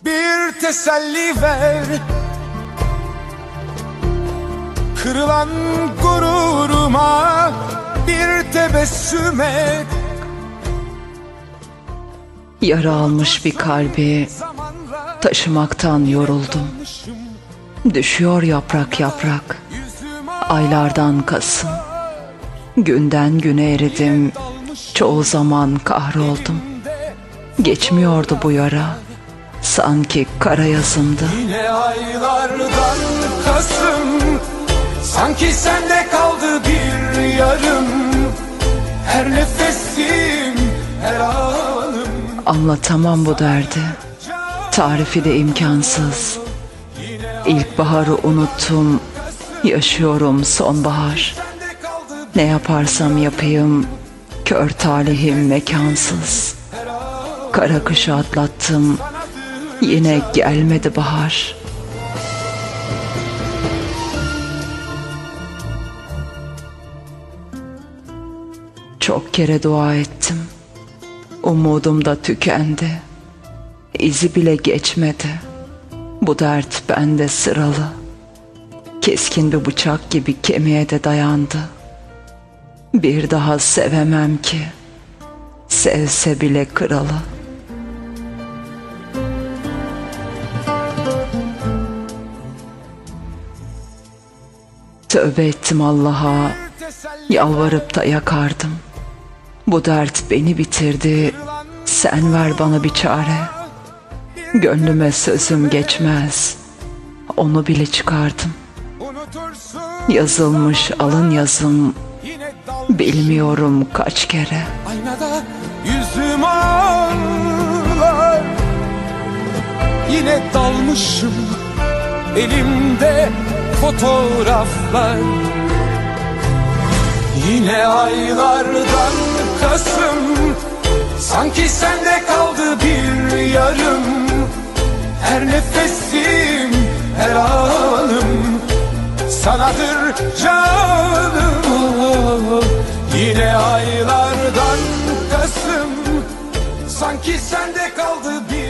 Bir teselli ver, kırılan gururuma bir tebessüm et. Yara almış bir kalbi taşımaktan yoruldum. Düşüyor yaprak yaprak, aylardan Kasım. Günden güne eridim, çoğu zaman kahroldum. Geçmiyordu bu yara, sanki kara yazımdı. Yine aylardan Kasım, sanki sende kaldı bir yarım. Her nefesim, her anım. Anlatamam bu derdi, tarifi de imkansız. İlkbaharı unuttum, yaşıyorum sonbahar. Ne yaparsam yapayım, kör talihim mekansız. Kara kışı atlattım, yine gelmedi bahar. Çok kere dua ettim, umudum da tükendi. İzi bile geçmedi, bu dert bende sıralı. Keskin bir bıçak gibi kemiğe de dayandı. Bir daha sevemem ki, sevse bile kralı. Tövbe ettim Allah'a, yalvarıp da yakardım. Bu dert beni bitirdi, sen ver bana bir çare. Gönlüme sözüm geçmez, onu bile çıkardım. Yazılmış alın yazım, bilmiyorum kaç kere. Aynada yüzüm ağlar, yine dalmışım, elimde fotoğraflar. Yine aylardan Kasım, sanki sende kaldı bir yarım. Her nefesim, her anım sanadır canım. Yine aylardan Kasım, sanki sende kaldı bir